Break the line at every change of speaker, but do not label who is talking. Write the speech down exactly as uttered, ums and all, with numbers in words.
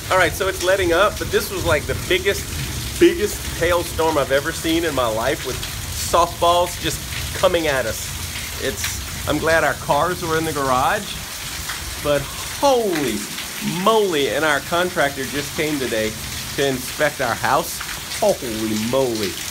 All right, so it's letting up, but this was like the biggest, biggest hailstorm I've ever seen in my life, with softballs just coming at us. It's, I'm glad our cars were in the garage, but holy moly, and our contractor just came today to inspect our house. Holy moly.